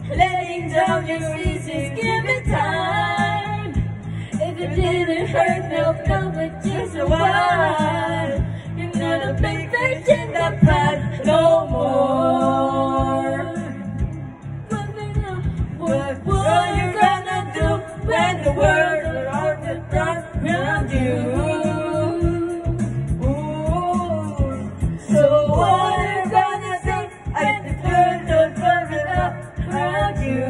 letting down your reasons, give it time. If it didn't hurt, no, but just a while. You're not a big fish in the pot no more. What are you gonna do when the world is around you? So what are you gonna do if the world is around you?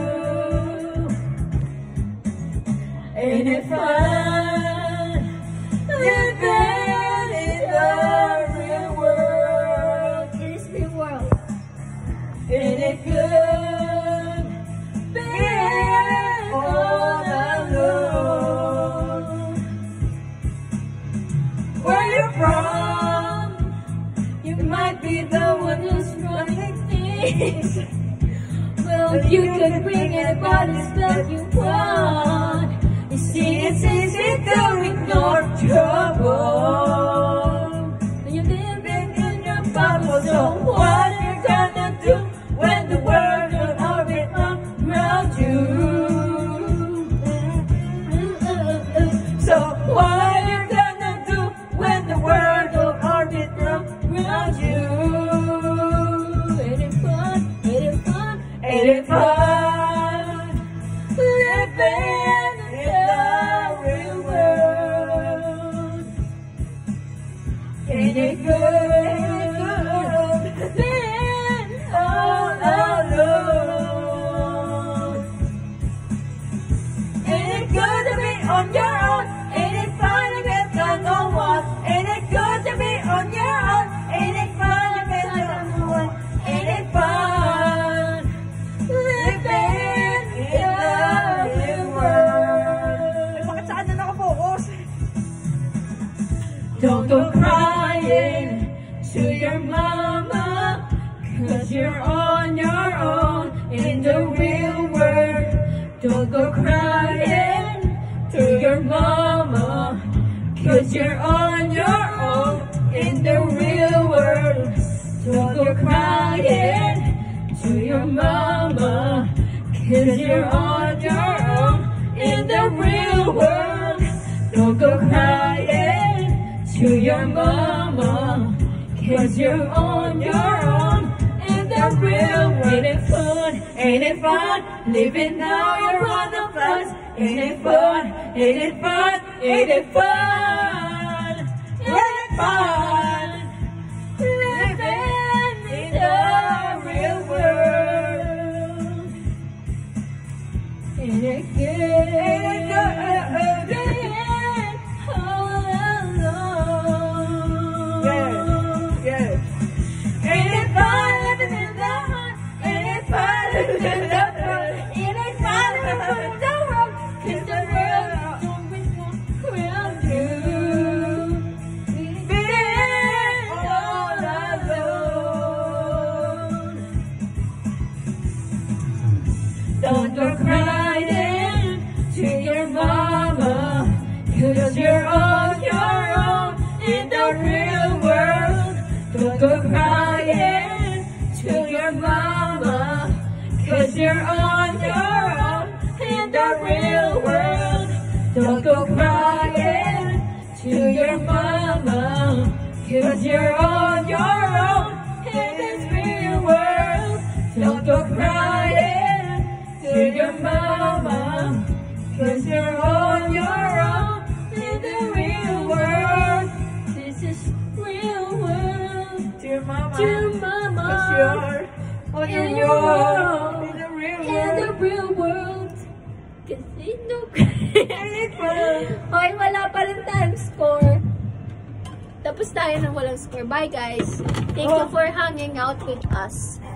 Ain't it fun living in the real world? This real world. Ain't it good being all alone? Where you're from, you might be the one who's running things. Well, you could bring anybody that you want. You see, it's easy to ignore trouble. You're living in your bubble, so what are you gonna do when the world will orbit around you? So what are you gonna do when the world will orbit around you? Ain't it fun? Ain't it fun? Ain't it fun living in the real world? Ain't it good being all alone? Ain't it good to be on your own? Ain't it fun to get to know one? Ain't it good to be on your own? Ain't it fun to get to know one? Ain't it fun living in the real world? Bakit saan na nakapokus? Don't go crying to your mama, 'cause you're on your own in the real world. Don't go crying to your mama, 'cause you're on your own in the real world. Don't go crying to your mama, 'cause you're on your own in the real world. Don't go crying to your mama, 'cause you're on your own in the real world. Ain't it fun? Ain't it fun? Living now, you're on the bus. Ain't it fun? Ain't it fun? Ain't it fun? Ain't it fun? Living in the real world. Ain't it good? Ain't it good? Being all alone. Yes. Ain't it fun living in the heart? Ain't it fun living in the world? Ain't it fun living in the world? 'Cause the world don't revolve around you. Being all alone. Don't go crying to your mama, 'cause you're on your own in the real world. Don't go crying to your mama, 'cause you're on your own in the real world. Don't go crying to your mama, 'cause you're on your own in this real world. Don't go crying to your mama, 'cause you're on your own in the real world. This is real world. To your mama. To your mama. 'Cause you're on In your your own world. in the real In the world. real world. Casino. Ain't it fun? Okay, wala pa rin tayong score. Tapos tayo ng walang score. Bye guys. Thank you for hanging out with us.